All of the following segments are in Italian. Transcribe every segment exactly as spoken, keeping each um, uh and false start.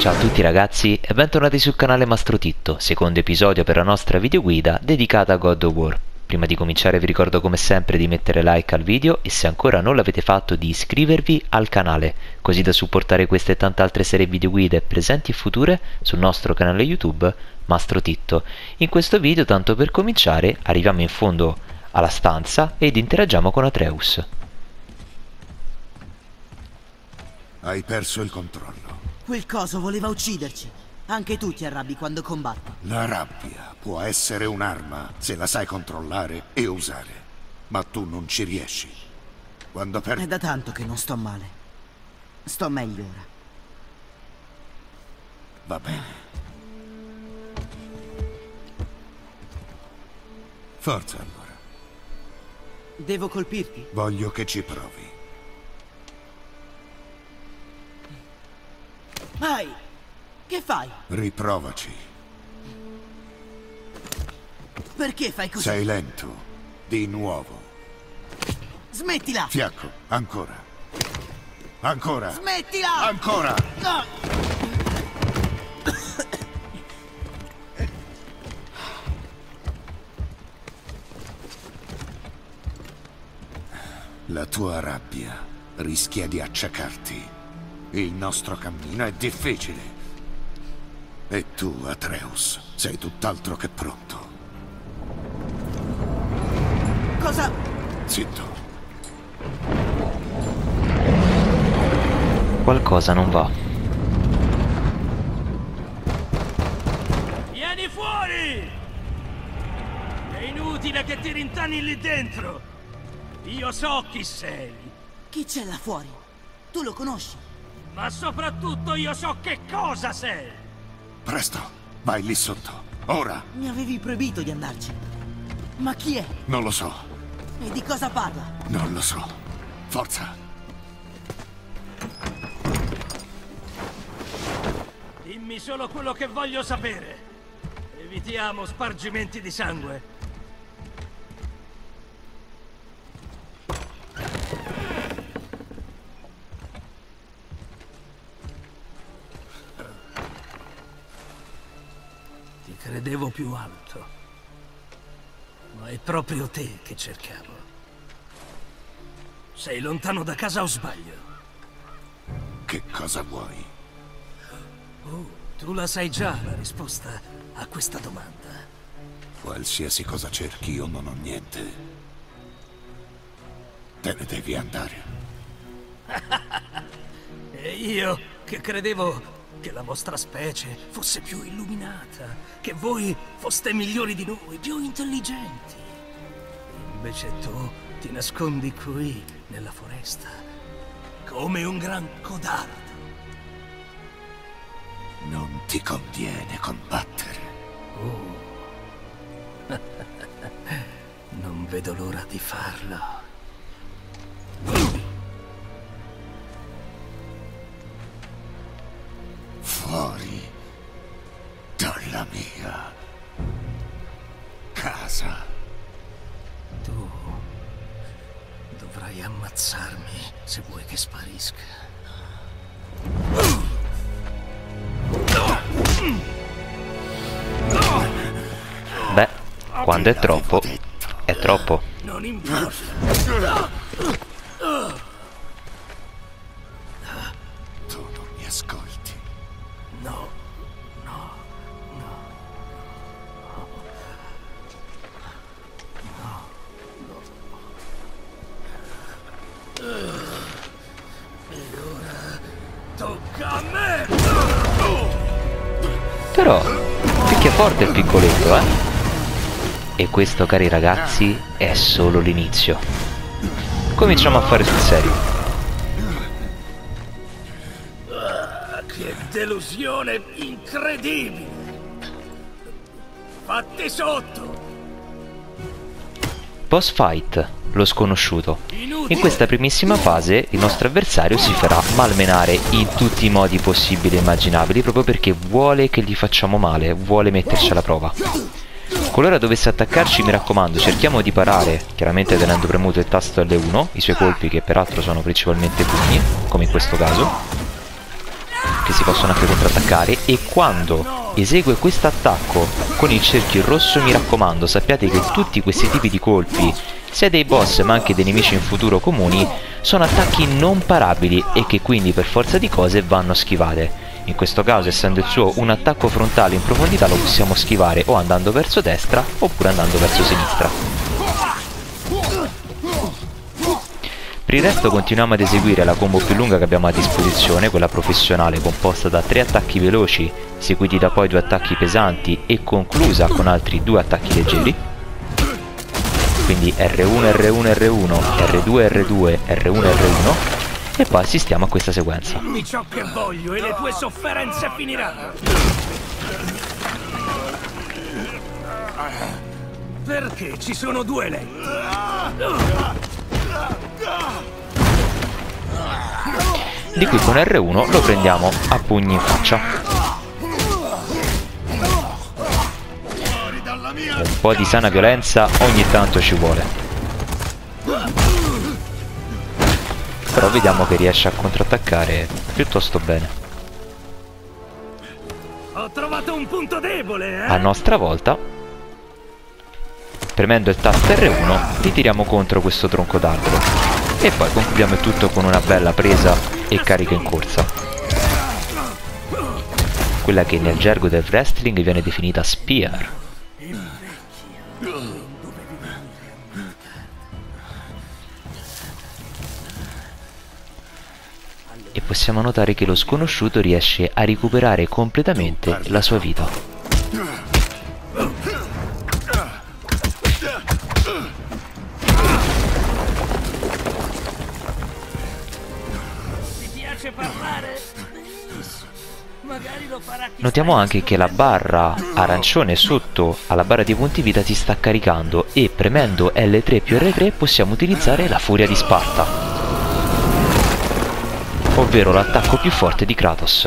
Ciao a tutti ragazzi e bentornati sul canale Mastro Titto, secondo episodio per la nostra videoguida dedicata a God of War. Prima di cominciare vi ricordo come sempre di mettere like al video e se ancora non l'avete fatto di iscrivervi al canale, così da supportare queste e tante altre serie videoguide presenti e future sul nostro canale YouTube Mastro Titto. In questo video, tanto per cominciare, arriviamo in fondo alla stanza ed interagiamo con Atreus. Hai perso il controllo. Quel coso voleva ucciderci. Anche tu ti arrabbi quando combatti. La rabbia può essere un'arma se la sai controllare e usare. Ma tu non ci riesci. Quando perdi... È da tanto che non sto male. Sto meglio ora. Va bene. Forza allora. Devo colpirti? Voglio che ci provi. Vai! Che fai? Riprovaci. Perché fai così? Sei lento. Di nuovo. Smettila! Fiacco. Ancora. Ancora. Smettila! Ancora. No! La tua rabbia rischia di acciaccarti. Il nostro cammino è difficile. E tu, Atreus, sei tutt'altro che pronto. Cosa? Zitto. Qualcosa non va. Vieni fuori! È inutile che ti rintani lì dentro. Io so chi sei. Chi c'è là fuori? Tu lo conosci? Ma soprattutto io so che cosa sei! Presto, vai lì sotto. Ora. Mi avevi proibito di andarci. Ma chi è? Non lo so. E di cosa parla? Non lo so. Forza. Dimmi solo quello che voglio sapere. Evitiamo spargimenti di sangue. Credevo più alto, ma è proprio te che cercavo. Sei lontano da casa o sbaglio? Che cosa vuoi? Oh, tu la sai già la risposta a questa domanda. Qualsiasi cosa cerchi, io non ho niente. Te ne devi andare. E io che credevo che la vostra specie fosse più illuminata, che voi foste migliori di noi, più intelligenti. Invece tu ti nascondi qui, nella foresta, come un gran codardo. Non ti conviene combattere. Oh. Non vedo l'ora di farlo. Fuori dalla mia casa. Tu dovrai ammazzarmi se vuoi che sparisca. Beh, quando è troppo, è troppo. Non importa. Tu non mi ascolti. No, no, no, no, no. E ora tocca a me! Però, picchia forte il piccoletto, eh? E questo, cari ragazzi, è solo l'inizio. Cominciamo a fare sul serio. Che delusione incredibile! Fatti sotto! Boss fight, lo sconosciuto. In questa primissima fase il nostro avversario si farà malmenare in tutti i modi possibili e immaginabili proprio perché vuole che gli facciamo male, vuole metterci alla prova. Qualora dovesse attaccarci, mi raccomando, cerchiamo di parare, chiaramente tenendo premuto il tasto L uno, i suoi colpi che peraltro sono principalmente pugni, come in questo caso. che si possono anche contrattaccare, e quando esegue questo attacco con il cerchio rosso, mi raccomando, sappiate che tutti questi tipi di colpi, sia dei boss ma anche dei nemici in futuro comuni, sono attacchi non parabili e che quindi per forza di cose vanno schivate. In questo caso, essendo il suo un attacco frontale in profondità, lo possiamo schivare o andando verso destra oppure andando verso sinistra. Per il resto continuiamo ad eseguire la combo più lunga che abbiamo a disposizione, quella professionale, composta da tre attacchi veloci, seguiti da poi due attacchi pesanti e conclusa con altri due attacchi leggeri. Quindi R uno, R uno, R uno, R due, R due, R uno, R uno. E poi assistiamo a questa sequenza. Dimmi ciò che voglio e le tue sofferenze finiranno. Perché ci sono due letti? Di qui con R uno lo prendiamo a pugni in faccia. Un po' di sana violenza ogni tanto ci vuole. Però vediamo che riesce a contrattaccare piuttosto bene. Ho trovato un punto debole, eh? A nostra volta, premendo il tasto R uno, ritiriamo contro questo tronco d'albero. E poi concludiamo il tutto con una bella presa e carica in corsa. Quella che nel gergo del wrestling viene definita spear. E possiamo notare che lo sconosciuto riesce a recuperare completamente la sua vita. Ti piace parlare? Magari lo farà chi Notiamo anche che la barra arancione sotto alla barra di punti vita si sta caricando e premendo L tre più R tre possiamo utilizzare la furia di Sparta, ovvero l'attacco più forte di Kratos.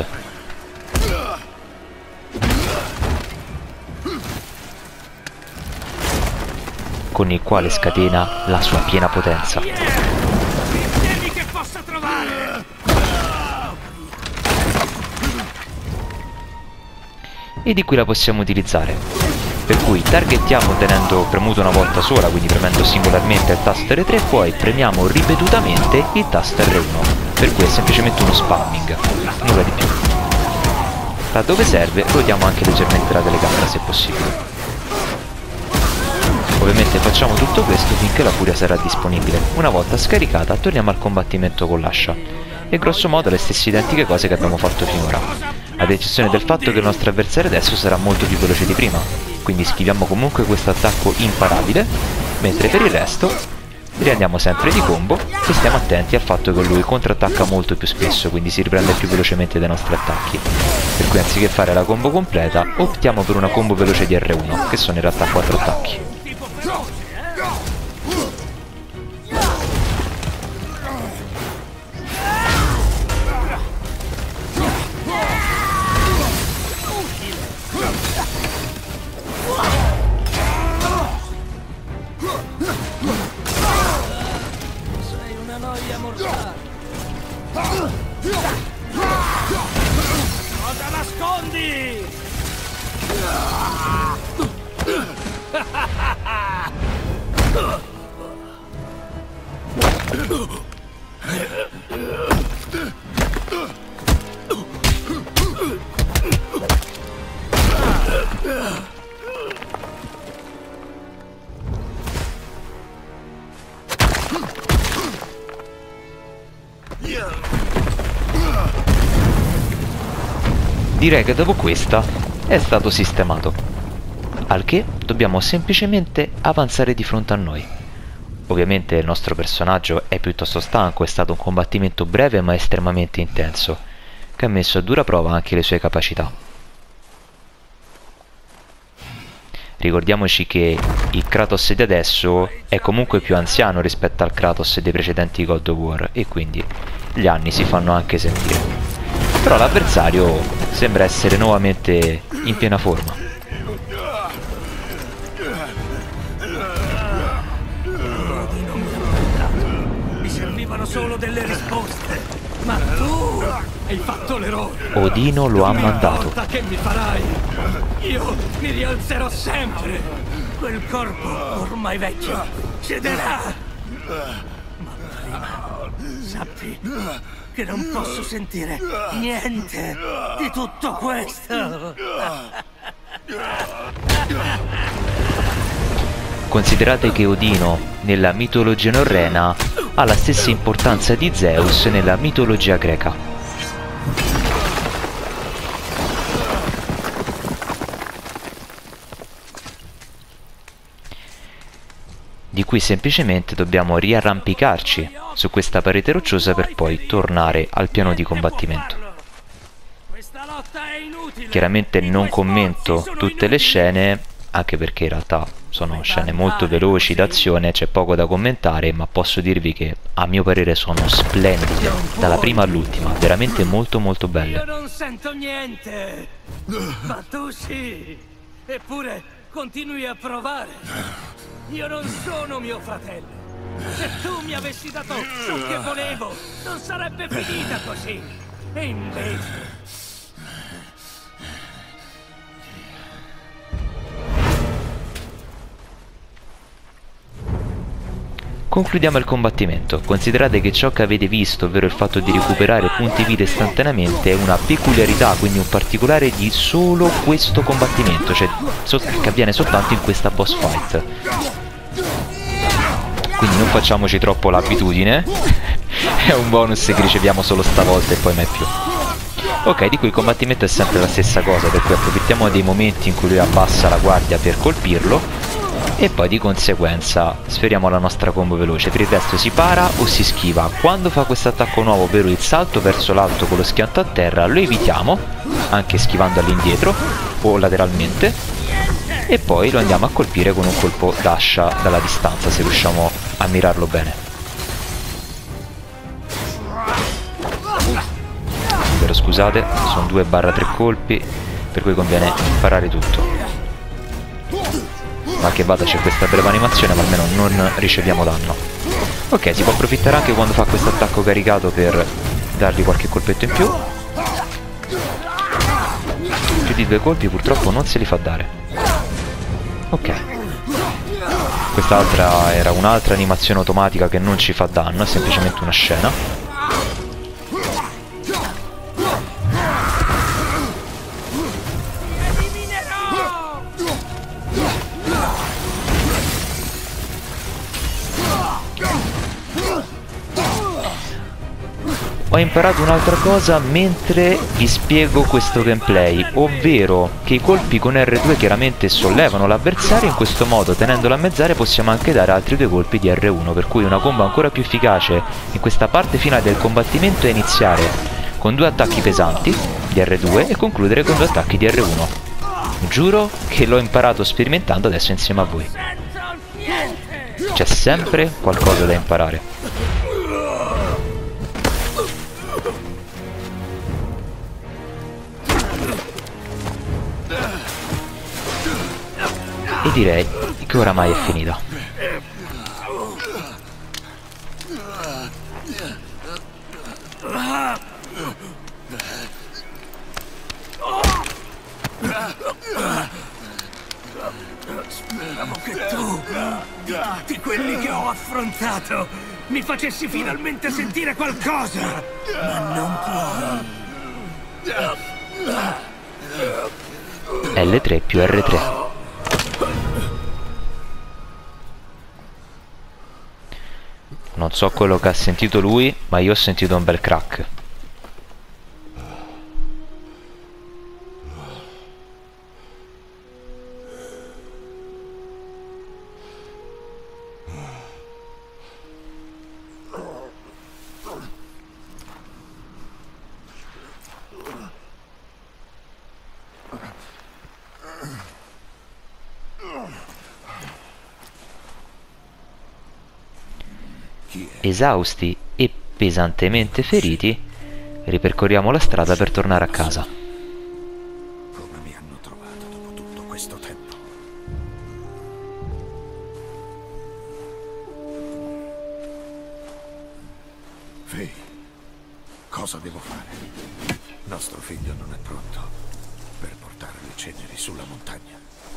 Con il quale scatena la sua piena potenza. Temi che possa trovare. E di qui la possiamo utilizzare. Per cui targettiamo tenendo premuto una volta sola, quindi premendo singolarmente il tasto R tre, poi premiamo ripetutamente il tasto R uno. Per cui è semplicemente uno spamming, nulla di più. Laddove serve ruotiamo anche leggermente la telecamera se possibile. Ovviamente facciamo tutto questo finché la furia sarà disponibile. Una volta scaricata torniamo al combattimento con l'ascia. E grosso modo le stesse identiche cose che abbiamo fatto finora, ad eccezione del fatto che il nostro avversario adesso sarà molto più veloce di prima. Quindi schiviamo comunque questo attacco imparabile, mentre per il resto riandiamo sempre di combo e stiamo attenti al fatto che lui contrattacca molto più spesso, quindi si riprende più velocemente dai nostri attacchi. Per cui anziché fare la combo completa optiamo per una combo veloce di R uno, che sono in realtà quattro attacchi. Cosa nascondi? Direi che dopo questa è stato sistemato, al che dobbiamo semplicemente avanzare di fronte a noi. Ovviamente il nostro personaggio è piuttosto stanco, è stato un combattimento breve ma estremamente intenso, che ha messo a dura prova anche le sue capacità. Ricordiamoci che il Kratos di adesso è comunque più anziano rispetto al Kratos dei precedenti God of War, e quindi gli anni si fanno anche sentire. Però l'avversario sembra essere nuovamente in piena forma. Mi servivano solo delle risposte. Ma tu hai fatto l'eroe. Odino lo ha mandato. Una volta che mi farai, io mi rialzerò sempre. Quel corpo ormai vecchio cederà. Ma prima sappi che non posso sentire niente di tutto questo. Considerate che Odino nella mitologia norrena ha la stessa importanza di Zeus nella mitologia greca. Di cui semplicemente dobbiamo riarrampicarci su questa parete rocciosa per poi tornare al piano di combattimento. Chiaramente non commento tutte le scene, anche perché in realtà sono scene molto veloci d'azione, c'è poco da commentare, ma posso dirvi che a mio parere sono splendide, dalla prima all'ultima, veramente molto molto belle. Io non sento niente, ma tu sì, eppure continui a provare. Io non sono mio fratello. Se tu mi avessi dato ciò che volevo, non sarebbe finita così. E invece... Concludiamo il combattimento. Considerate che ciò che avete visto, ovvero il fatto di recuperare punti vita istantaneamente, è una peculiarità, quindi un particolare di solo questo combattimento, cioè che avviene soltanto in questa boss fight. Quindi non facciamoci troppo l'abitudine. È un bonus che riceviamo solo stavolta e poi mai più. Ok, di cui il combattimento è sempre la stessa cosa, per cui approfittiamo dei momenti in cui lui abbassa la guardia per colpirlo e poi di conseguenza sferiamo la nostra combo veloce. Per il resto si para o si schiva. Quando fa questo attacco nuovo, ovvero il salto verso l'alto con lo schianto a terra, lo evitiamo, anche schivando all'indietro o lateralmente, e poi lo andiamo a colpire con un colpo d'ascia dalla distanza, se riusciamo a mirarlo bene. Ovvero, scusate, sono due barra tre colpi, per cui conviene imparare tutto. Ma che vada, c'è questa breve animazione, ma almeno non riceviamo danno. Ok, si può approfittare anche quando fa questo attacco caricato per dargli qualche colpetto in più. Più di due colpi purtroppo non se li fa dare. Ok. Quest'altra era un'altra animazione automatica che non ci fa danno, è semplicemente una scena. Ho imparato un'altra cosa mentre vi spiego questo gameplay, ovvero che i colpi con erre due chiaramente sollevano l'avversario, in questo modo tenendolo a mezzare possiamo anche dare altri due colpi di erre uno, per cui una combo ancora più efficace in questa parte finale del combattimento è iniziare con due attacchi pesanti di erre due e concludere con due attacchi di erre uno. Giuro che l'ho imparato sperimentando adesso insieme a voi. C'è sempre qualcosa da imparare. E direi che oramai è finita. Speravo che tu, di quelli che ho affrontato, mi facessi finalmente sentire qualcosa, ma non puoi. elle tre più erre tre. Non so quello che ha sentito lui, ma io ho sentito un bel crack. Esausti e pesantemente feriti, ripercorriamo la strada per tornare a casa. Come mi hanno trovato dopo tutto questo tempo? Fei, cosa devo fare. Nostro figlio non è pronto per portare le ceneri sulla montagna.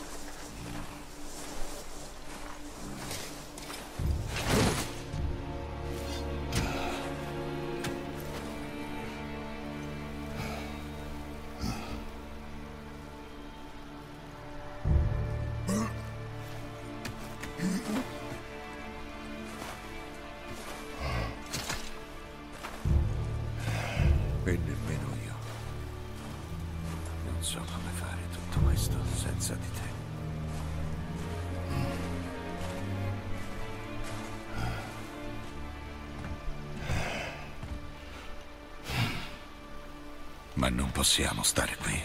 E nemmeno io. Non so come fare tutto questo senza di te. Ma non possiamo stare qui.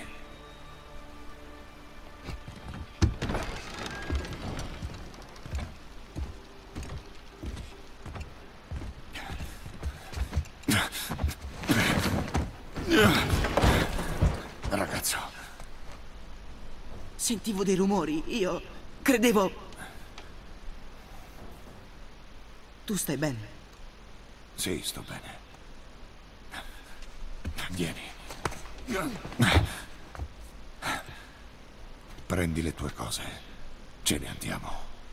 Ragazzo. Sentivo dei rumori, io credevo... Tu stai bene? Sì, sto bene. Vieni. Prendi le tue cose. Ce ne andiamo.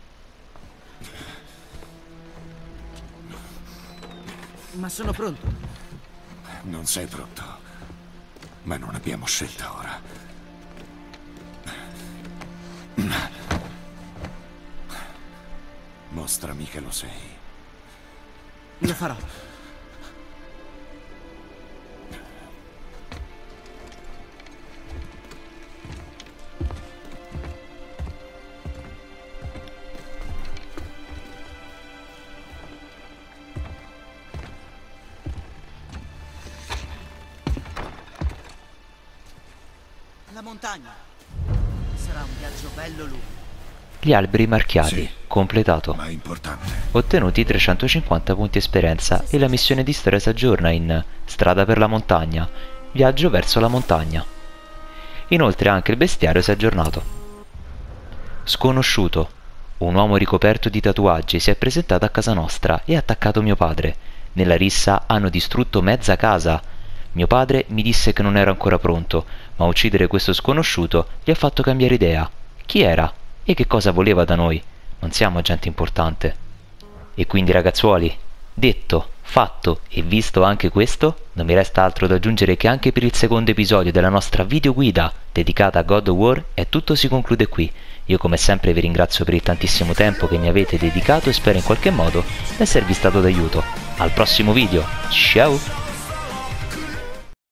Ma sono pronto. Non sei pronto. Ma non abbiamo scelta ora. Mostrami che lo sei. Lo farò. La montagna. Sarà un viaggio bello lungo. Gli alberi marchiati, Sì, completato. ma importante. Ottenuti trecentocinquanta punti esperienza e la missione di storia si aggiorna in Strada per la montagna, viaggio verso la montagna. Inoltre anche il bestiario si è aggiornato. Sconosciuto. Un uomo ricoperto di tatuaggi si è presentato a casa nostra e ha attaccato mio padre. Nella rissa hanno distrutto mezza casa. Mio padre mi disse che non ero ancora pronto, ma uccidere questo sconosciuto gli ha fatto cambiare idea. Chi era? E che cosa voleva da noi? Non siamo gente importante. E quindi ragazzuoli, detto, fatto e visto anche questo, non mi resta altro da aggiungere che anche per il secondo episodio della nostra videoguida dedicata a God of War è tutto si conclude qui. Io come sempre vi ringrazio per il tantissimo tempo che mi avete dedicato e spero in qualche modo di esservi stato d'aiuto. Al prossimo video, ciao!